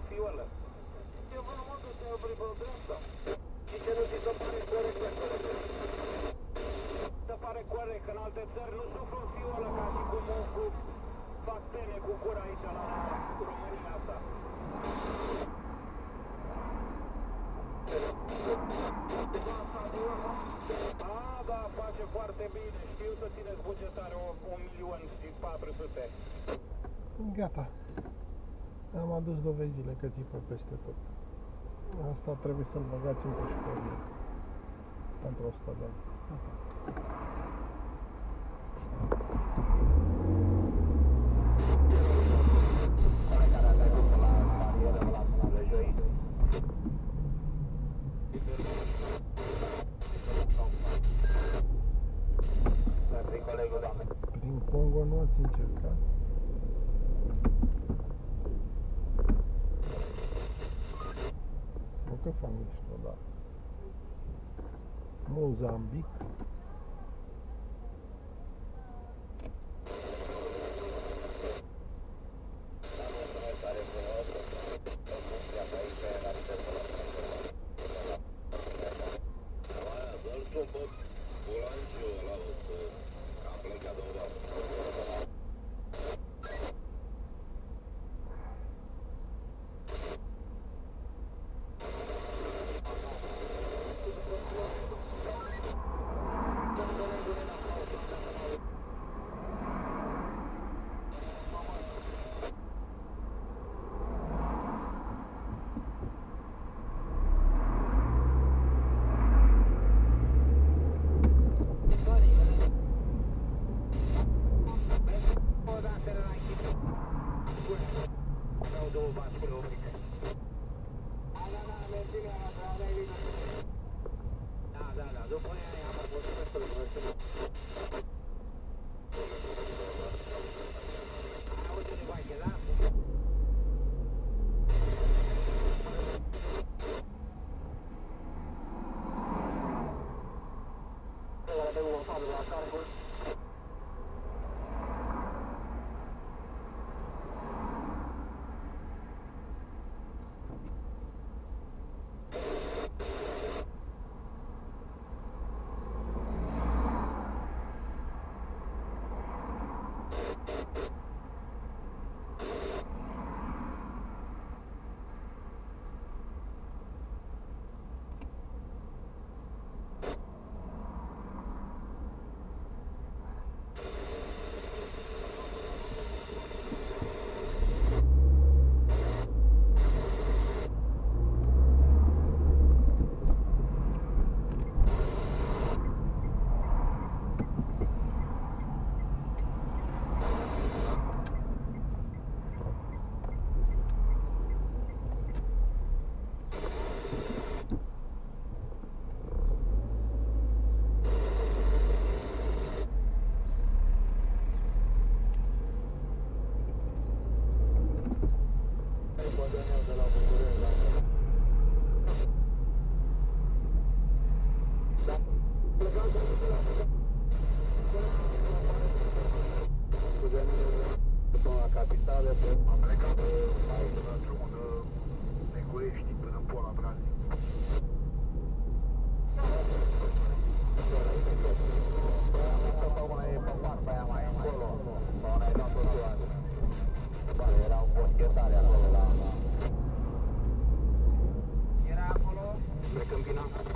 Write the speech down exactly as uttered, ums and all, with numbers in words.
fiolă. Ce vă mă duc să opri pe dreapta? Și ce nu ți se pare corect, se pare corect că în alte țări nu suflă în fiolă ca și cum cu fac tene cu cura aici la România asta. Da, da, face foarte bine. Știu să țineți bugetare un milion și patru sute. Gata. Am adus dovezile că țipă peste tot. Asta trebuie să-l băgați în pușcărie. Pentru o sută de ani. Prin Congo nu ați încercat? Nu că fac mișto, da. Mozambic. Am plecat aici la drumul de Necurești până în Pola Brazil. Sau mai e pe partea aia mai încolo, sau mai e dat tot ziua. Era o boschetare acolo la... Era acolo? Pe Câmpina.